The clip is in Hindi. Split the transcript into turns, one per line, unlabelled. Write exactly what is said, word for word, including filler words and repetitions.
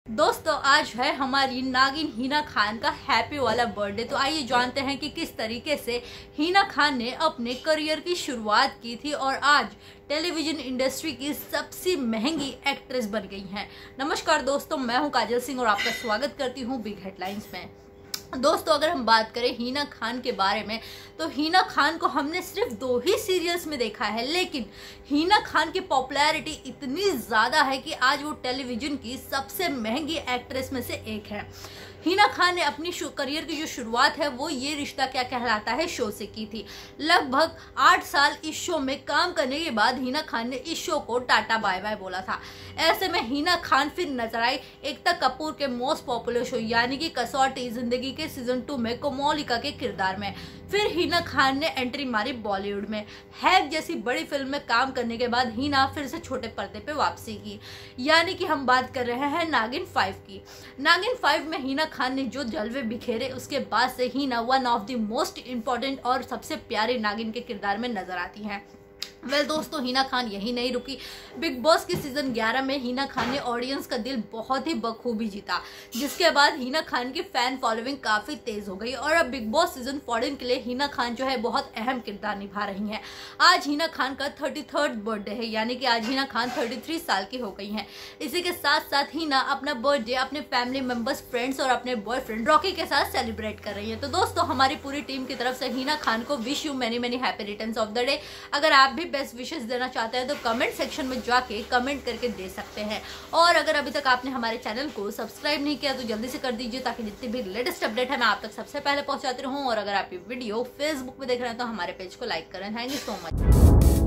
दोस्तों आज है हमारी नागिन हिना खान का हैप्पी वाला बर्थडे। तो आइए जानते हैं कि किस तरीके से हिना खान ने अपने करियर की शुरुआत की थी और आज टेलीविजन इंडस्ट्री की सबसे महंगी एक्ट्रेस बन गई हैं। नमस्कार दोस्तों, मैं हूं काजल सिंह और आपका स्वागत करती हूं बिग हेडलाइंस में। दोस्तों अगर हम बात करें हिना खान के बारे में तो हिना खान को हमने सिर्फ दो ही सीरियल्स में देखा है, लेकिन हिना खान की पॉपुलैरिटी इतनी ज़्यादा है कि आज वो टेलीविजन की सबसे महंगी एक्ट्रेस में से एक है। हिना खान ने अपनी करियर की जो शुरुआत है वो ये रिश्ता क्या कहलाता है शो से की थी। लगभग आठ साल इस शो में काम करने के बाद हिना खान ने इस शो को टाटा बाय बाय बोला था। ऐसे में हिना खान फिर नजर आई एकता कपूर के मोस्ट पॉपुलर शो यानी कि कसौटी जिंदगी के सीजन टू में कोमोलिका के किरदार में। फिर हिना खान ने एंट्री मारी बॉलीवुड में। हैक जैसी बड़ी फिल्म में काम करने के बाद हिना फिर से छोटे पर्दे पे वापसी की, यानी कि हम बात कर रहे हैं नागिन फाइव की। नागिन फाइव में हिना खान ने जो जलवे बिखेरे उसके बाद से Hina one of the most important और सबसे प्यारे नागिन के किरदार में नजर आती हैं। वेल well, दोस्तों हिना खान यही नहीं रुकी। बिग बॉस की सीजन ग्यारह में हिना खान ने ऑडियंस का दिल बहुत ही बखूबी जीता, जिसके बाद हिना खान की फैन फॉलोइंग काफी तेज हो गई और अब बिग बॉस सीजन फोर्टीन के लिए हिना खान जो है बहुत अहम किरदार निभा रही हैं। आज हिना खान का थर्टी थर्ड बर्थडे है, यानी कि आज हिना खान थर्टी थ्री साल की हो गई हैं। इसी के साथ साथ हिना अपना बर्थडे अपने फैमिली मेंबर्स, फ्रेंड्स और अपने बॉयफ्रेंड रॉकी के साथ सेलिब्रेट कर रही है। तो दोस्तों हमारी पूरी टीम की तरफ से हिना खान को wish you many many happy returns of the day. अगर आप भी बेस्ट विशेस देना चाहते हैं तो कमेंट सेक्शन में जाके कमेंट करके दे सकते हैं। और अगर अभी तक आपने हमारे चैनल को सब्सक्राइब नहीं किया तो जल्दी से कर दीजिए, ताकि जितनी भी लेटेस्ट अपडेट है मैं आप तक सबसे पहले पहुंचाती रहूं। और अगर आप ये वीडियो फेसबुक पे देख रहे हैं तो हमारे पेज को लाइक करें। Thank you so much.